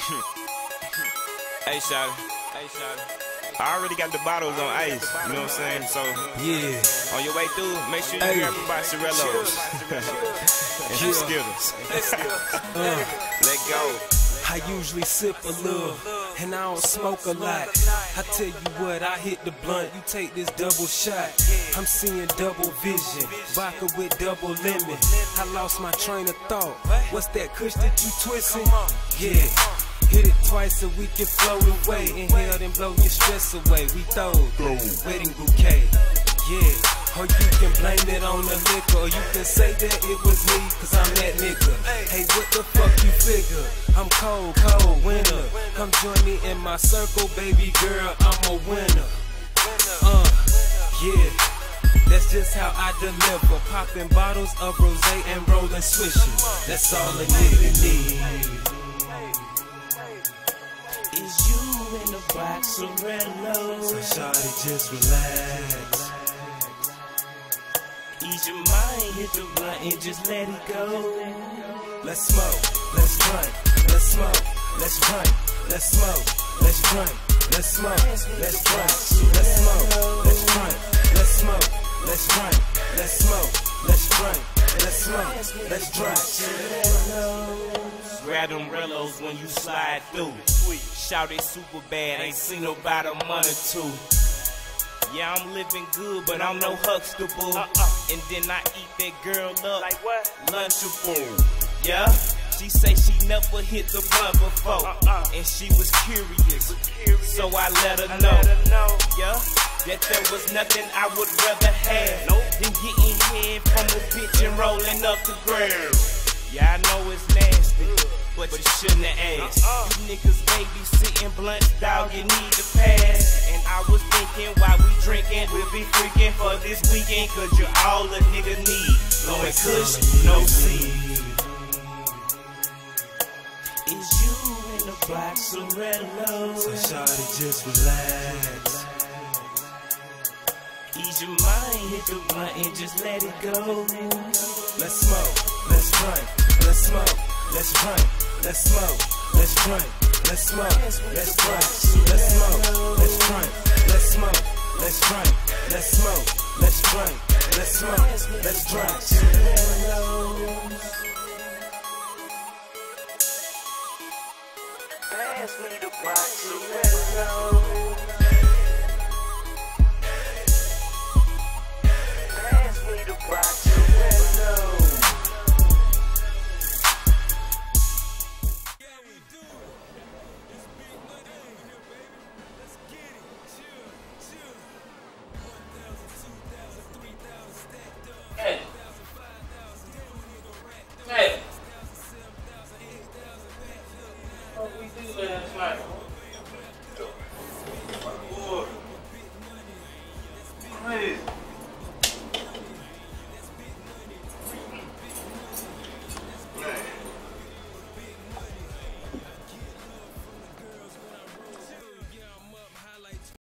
Hey, shawty. I already got the bottles on ice, you know what I'm saying? So, yeah. On your way through, make sure you grab a box of rillos and some Skittles. Let go. I usually sip a little, and I don't smoke a lot. I tell you what, I hit the blunt, you take this double shot. I'm seeing double vision, vodka with double lemon. I lost my train of thought. What's that kush that you twisting? Yeah. Hit it twice so we can float away. Inhale and blow your stress away. We throw wedding bouquet. Yeah. Or you can blame it on the liquor, or you can say that it was me, cause I'm that nigga. Hey, what the fuck you figure? I'm cold, winter. Come join me in my circle, baby girl, I'm a winner. Yeah. That's just how I deliver. Popping bottles of rosé and rolling swishes. That's all a nigga need. Is you in the box of rillos? So shawty, just relax. Ease your mind, hit the blunt and just let it go. Let's smoke, let's drink, let's smoke, let's drink, let's smoke, let's drink, let's smoke, let's drink, let's smoke, let's drink, let's smoke, let's drink, let's smoke, let's drink, let's smoke, let's drink. Grab them rillos when you slide through. Shout it super bad, ain't seen nobody a month or two. Yeah, I'm living good, but I'm no Huxtable. And then I eat that girl up like what? Lunchable. Yeah, she say she never hit the blunt before, and she was curious, so I let her know. Yeah, that there was nothing I would rather have than getting head from a bitch and rolling up the ground. Yeah, I know it's nasty, but you shouldn't have asked. You niggas babysitting blunts, dog, you need to pass. And I was thinking while we drinking, we'll be freaking for this weekend, cause you're all a nigga need. Blowing kush, no seed. Is you in the box of rillos? So shawty, just relax. Ease your mind, hit the blunt and just let it go. Let's smoke, let's drink, let's smoke, let's drink, let's smoke, let's drink, let's smoke, let's drink, let's smoke, let's drink, let's smoke, let's drink, let's smoke, let's drink, let's smoke, let's drink. Pass me the box of rillos. Pass me the box.